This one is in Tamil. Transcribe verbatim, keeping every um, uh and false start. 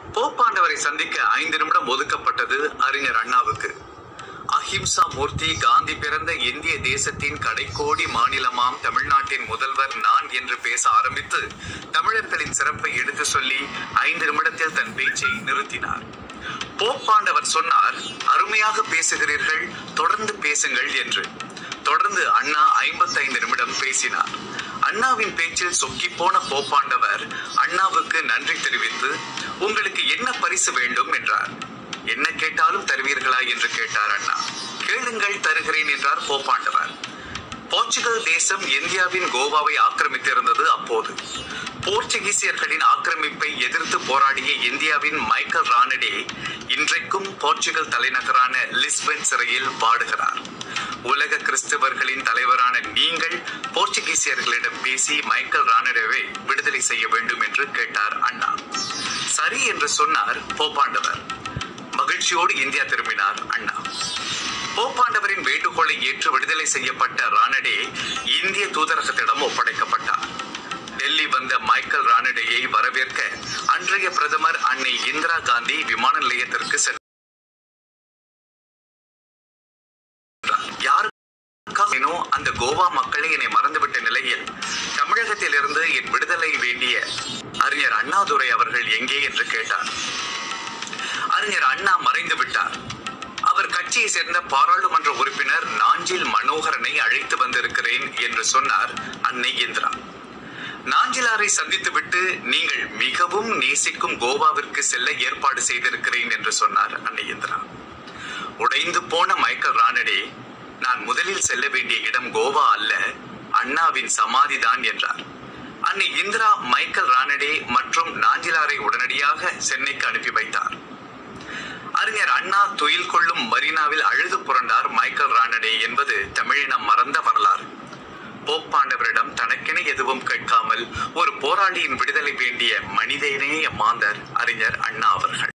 போப்பாண்டவரை சந்திக்க ஐந்து நிமிடம் ஒதுக்கப்பட்டது அறிஞர் அண்ணாவுக்கு. அஹிம்சா மூர்த்தி காந்தி பிறந்த இந்திய தேசத்தின் கடைக்கோடி மாநிலமாம் தமிழ்நாட்டின் முதல்வர் நான் என்று பேச ஆரம்பித்து தமிழர்களின் சிறப்பை எடுத்து சொல்லி ஐந்து நிமிடத்தில் தன் பேச்சை நிறுத்தினார். போப்பாண்டவர் சொன்னார், அருமையாக பேசுகிறீர்கள், தொடர்ந்து பேசுங்கள் என்று. தொடர்ந்து அண்ணா ஐம்பத்தைந்து நிமிடம் பேசினார். அண்ணாவின் பேச்சில் சொக்கி போன போப்பாண்டவர் அண்ணாவுக்கு நன்றி தெரிவித்து, உங்களுக்கு என்ன பரிசு வேண்டும் என்றார். என்ன கேட்டாலும் தருவீர்களா என்று கேட்டார் அண்ணா. கேளுங்கள், தருகிறேன் என்றார் போப்பாண்டவர். போர்ச்சுகல் தேசம் இந்தியாவின் கோவாவை ஆக்கிரமித்திருந்தது. அப்போது போர்ச்சுகீசியர்களின் ஆக்கிரமிப்பை எதிர்த்து போராடிய இந்தியாவின் மைக்கேல் ரானடே இன்றைக்கும் போர்ச்சுகல் தலைநகரான லிஸ்பன் சிறையில் வாடுகிறார். உலக கிறிஸ்தவர்களின் தலைவரான நீங்கள் போர்ச்சுகீசியர்களிடம் பேசி மைக்கேல் ரானடேவை விடுதலை செய்ய வேண்டும் என்று கேட்டார் அண்ணா. சரி என்று சொன்னார் போப்பாண்டவர். மகிழ்ச்சியோடு இந்தியா திரும்பினார் அண்ணா. போப்பாண்டவரின் வேண்டுகோளை ஏற்று விடுதலை செய்யப்பட்ட ரானடே இந்திய தூதரகத்திடம் ஒப்படைக்கப்பட்டார். டெல்லி வந்த மைக்கேல் ரானடேயை வரவேற்க அன்றைய பிரதமர் அன்னை இந்திரா காந்தி விமான நிலையத்திற்கு சென்றார். யாருக்காக அந்த கோவா மக்களை என்னை மறந்துவிட்ட நிலையில் தமிழகத்தில் இருந்து என் விடுதலை வேண்டிய அறிஞர் அண்ணாதுரை அவர்கள் எங்கே என்று கேட்டார். அறிஞர் அண்ணா மறைந்து விட்டார். அவர் கட்சியை சேர்ந்த பாராளுமன்ற உறுப்பினர் நாஞ்சில் மனோகரனை அழைத்து வந்திருக்கிறேன் என்று சொன்னார் அன்னை இந்திரா. நாஞ்சிலாரை சந்தித்துவிட்டு நீங்கள் மிகவும் நேசிக்கும் கோவாவிற்கு செல்ல ஏற்பாடு செய்திருக்கிறேன் என்று சொன்னார் அன்னை இந்திரா. உடைந்து போன மைக்கேல் ரானடே, நான் முதலில் செல்ல வேண்டிய இடம் கோவா அல்ல, அண்ணாவின் சமாதிதான் என்றார். அன்னை இந்திரா மைக்கேல் ரானடே மற்றும் நாஞ்சிலாரை உடனடியாக சென்னைக்கு அனுப்பி வைத்தார். அறிஞர் அண்ணா துயில் கொள்ளும் மரீனாவில் அழுது புரண்டார் மைக்கேல் ரானடே என்பது தமிழினம் மறந்த வரலாறு. போப்பாண்டவரிடம் தனக்கென எதுவும் கேட்காமல் ஒரு போராளியின் விடுதலை வேண்டிய மனிதநேய மாந்தர் அறிஞர் அண்ணா அவர்கள்.